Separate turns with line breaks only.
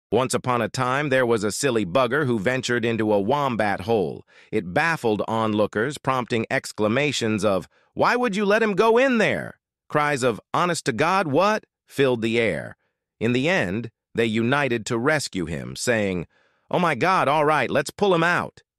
Once upon a time, there was a silly bugger who ventured into a wombat hole. It baffled onlookers, prompting exclamations of, "Why would you let him go in there?" Cries of, "Honest to God, what?" filled the air. In the end, they united to rescue him, saying, "Oh my God, all right, let's pull him out."